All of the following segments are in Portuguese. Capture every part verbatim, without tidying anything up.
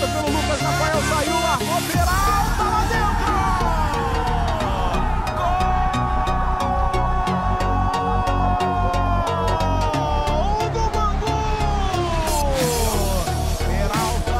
cobrada pelo Lucas Rafael, saiu, largou, Peralta lá dentro! Gol do Bangu! Peralta!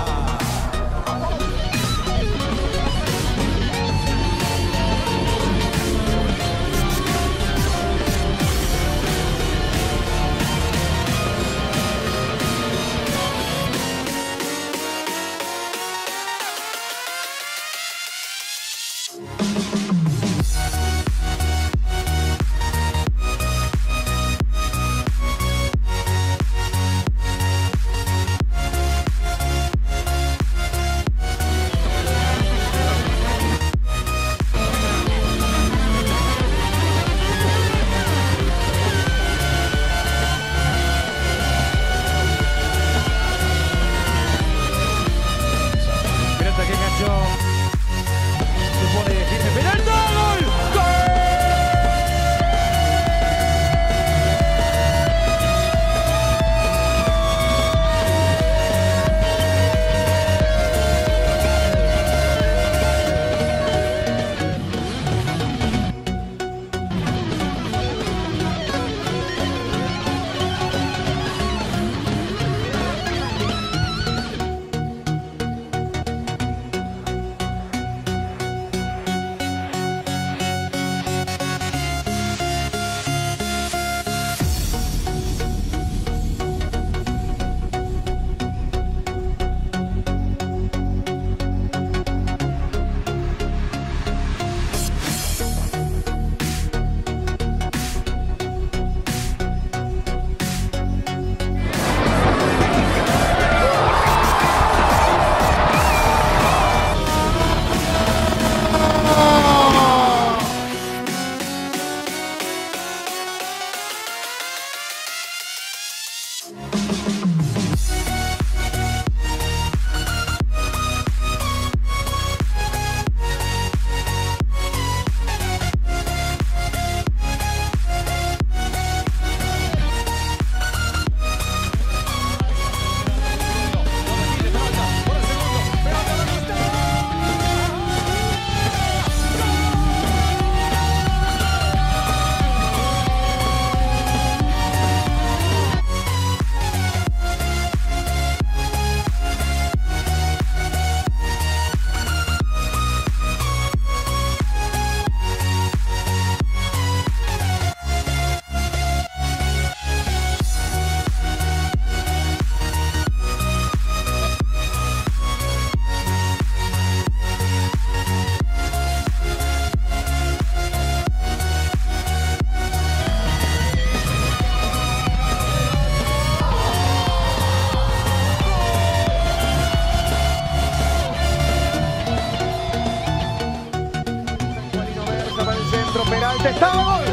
Peralta está no gol.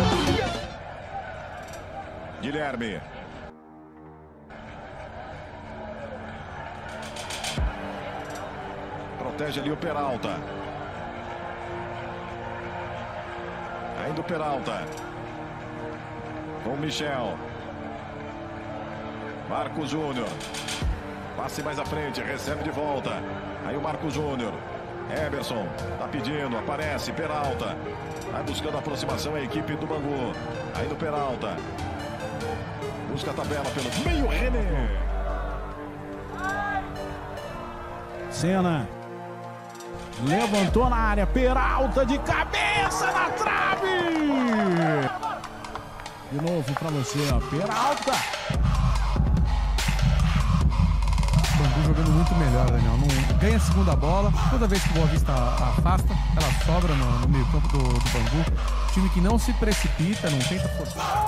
Guilherme. Protege ali o Peralta. Ainda o Peralta. Com o Michel. Marcos Júnior. Passe mais à frente, recebe de volta. Aí o Marcos Júnior. Eberson, tá pedindo, aparece, Peralta. Vai buscando a aproximação a equipe do Bangu. Aí no Peralta. Busca a tabela pelo meio, René. Senna. Levantou na área, Peralta de cabeça na trave. De novo pra você, ó, Peralta. Bangu jogando muito melhor, Daniel. Não ganha a segunda bola. Toda vez que o Boa Vista afasta, ela sobra no, no meio campo do, do Bangu. Time que não se precipita, não tenta forçar.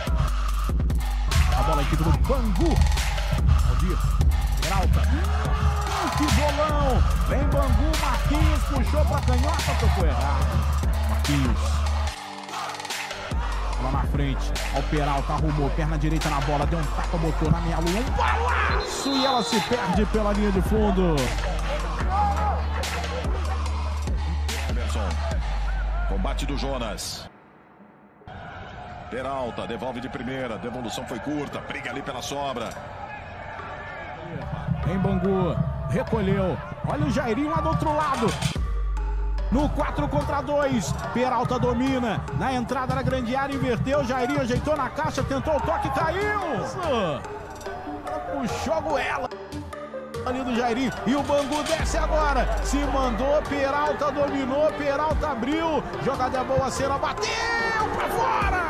A bola aqui do Bangu. Aldir, Peralta. Hum, que bolão. Vem Bangu, Marquinhos puxou pra canhota, tocou errado. Marquinhos. Lá na frente, ó, o Peralta arrumou, perna direita na bola, deu um tapa, botou na minha lua, um balaço e ela se perde pela linha de fundo. Emerson, combate do Jonas. Peralta, devolve de primeira, devolução foi curta, briga ali pela sobra. Vem Bangu, recolheu. Olha o Jairinho lá do outro lado. No quatro contra dois, Peralta domina, na entrada da grande área, inverteu, Jairinho ajeitou na caixa, tentou o toque, caiu! Puxou a goela ali do Jairinho, e o Bangu desce agora, se mandou, Peralta dominou, Peralta abriu, jogada boa, cena bateu pra fora!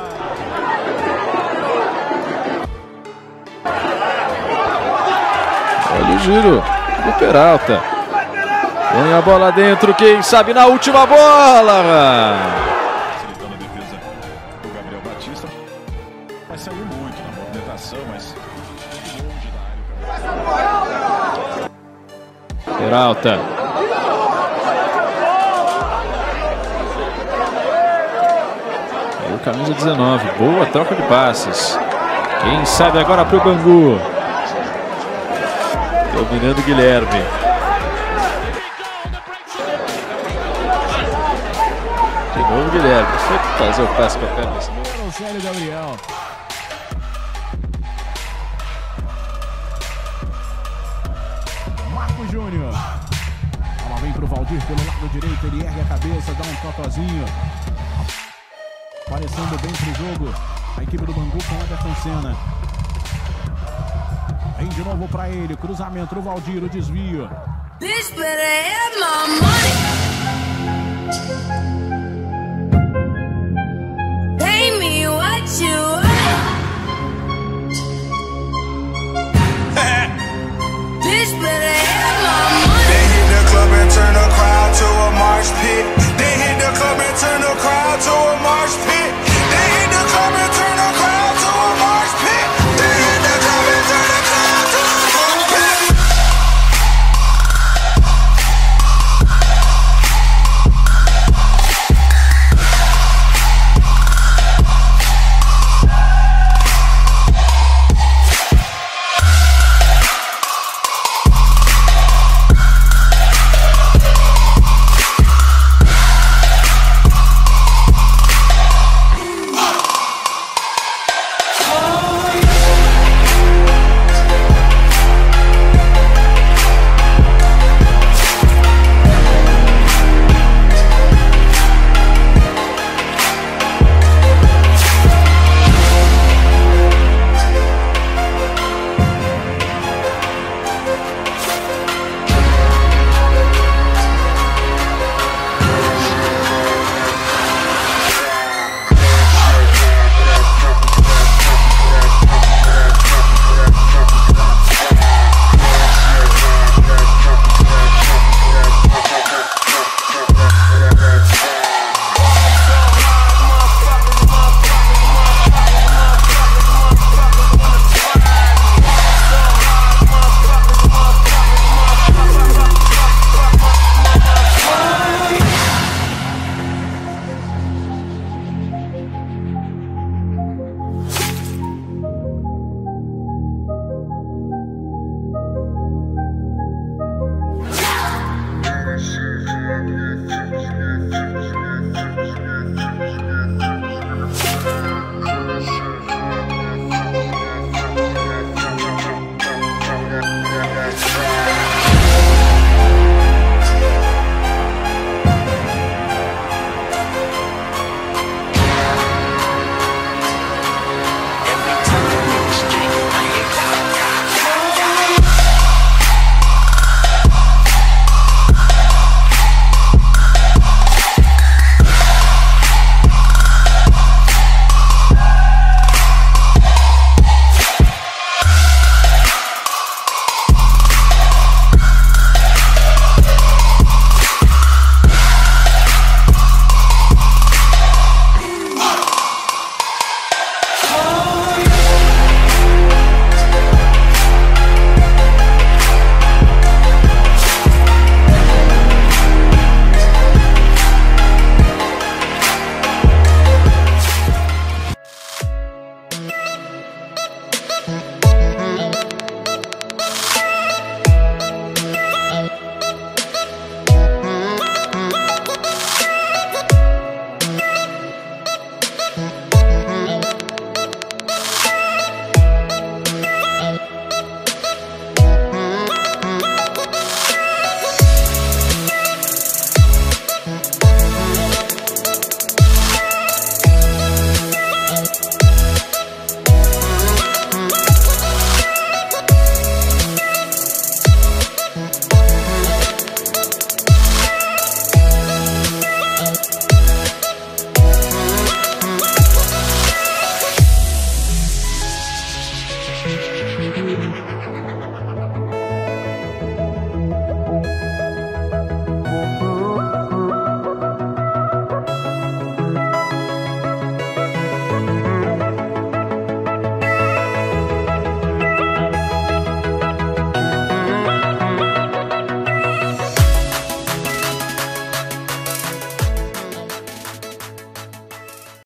Olha o giro do Peralta. Põe a bola dentro, quem sabe na última bola. Facilitando a defesa do Gabriel Batista. Vai sair muito na movimentação, mas longe da área. Peralta. Aí o camisa dezenove, boa troca de passes. Quem sabe agora para o Bangu. Dominando o Guilherme. De novo Guilherme, foi fazer o passe com a perna. O Célio Gabriel. Marco Júnior. Ela vem pro Valdir pelo lado direito, ele ergue a cabeça, dá um totozinho. Aparecendo bem pro jogo. A equipe do Bangu com o Everton Senna. Vem de novo pra ele, cruzamento do Valdir, o desvio. This better have my money. Pay me what you want. This better